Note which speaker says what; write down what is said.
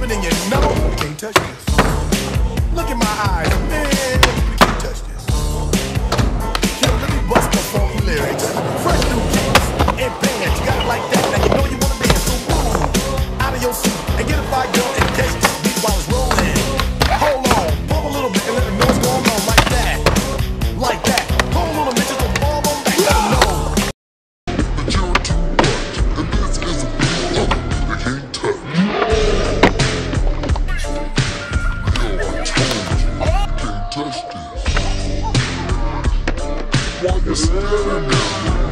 Speaker 1: living and you know you can't touch this. Look in my eyes, man, you can't touch this. Yo, let me bust the funky lyrics. Fresh new kicks and bands, you got it like that. Now you know you wanna dance, so move out of your seat and get a fire girl and catch this beat while it's rolling. Hold on, pump a little bit and let them know what's going on like that. Like that. Hold on a little bit, just don't fall on back. Let them know.
Speaker 2: But you're too much, and this is a beat they can't touch. Yo, I told you, can't touch this. Why you standing there?